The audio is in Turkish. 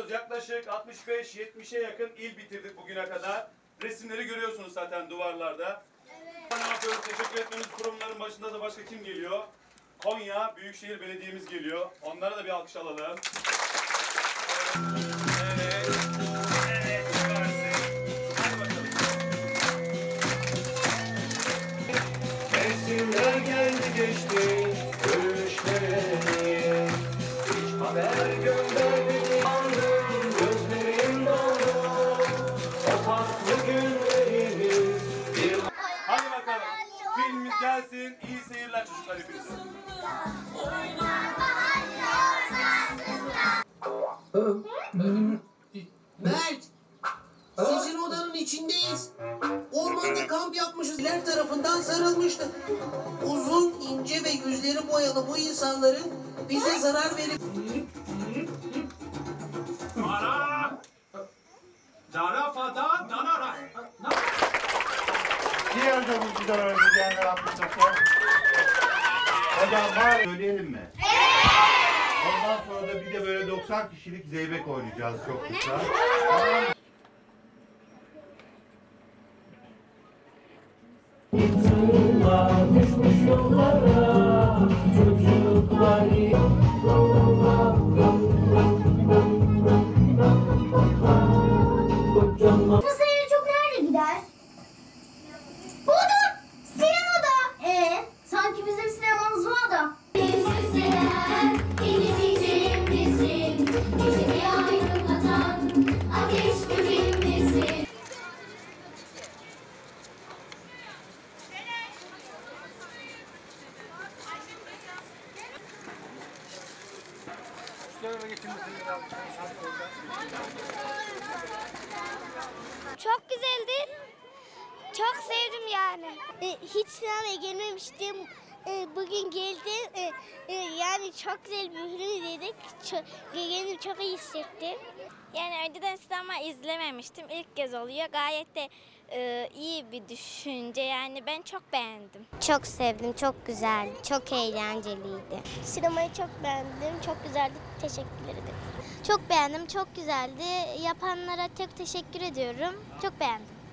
biliyorsunuz yaklaşık 65-70'e yakın il bitirdik bugüne kadar. Resimleri görüyorsunuz zaten duvarlarda. Evet. Ne yapıyoruz? Teşekkür etmemiz kurumların başında da başka kim geliyor? Konya Büyükşehir Belediye'miz geliyor. Onlara da bir alkış alalım. Evet. Evet. Hadi bakalım. Mevsimler geldi geçti, görüşmeye hiç haber göndermedi, andım gözlerim doldu. O tatlı günlerimiz bir... Hadi bakalım. Filmimiz gelsin. İyi seyirler çocuklar hepinize. Mert, sizin odanın içindeyiz. Ormanda kamp yapmışız. İler tarafından sarılmıştı. Uzun, ince ve yüzleri boyalı bu insanların bize zarar verip... Zarafata danarak. Diğer davulcular öğreneceğinler atmışlar. Hocam var söyleyelim mi? Ondan sonra da bir de böyle 90 kişilik zeybek oynayacağız çok kısa. Tamam. Düşmüş yollara çocuklar Bu sayı çok nerede gider? Budur! Sinemada! Sanki bizim sinemamız var da. Sözler, gelemeyeceğim misin? Gecemi aydınlatan ateş böceğim misin? Çok güzeldi. Çok sevdim yani. Hiç sinemaya gelmemiştim. Bugün geldim. Yani çok güzel bir film izledik. Kendimi çok iyi hissettim. Yani önceden sinema izlememiştim. İlk kez oluyor. Gayet de iyi bir düşünce. Yani ben çok beğendim. Çok sevdim, çok güzeldi, çok eğlenceliydi. Sinemayı çok beğendim. Çok güzeldi. Teşekkür ederim. Çok beğendim. Çok güzeldi. Yapanlara çok teşekkür ediyorum. Çok beğendim.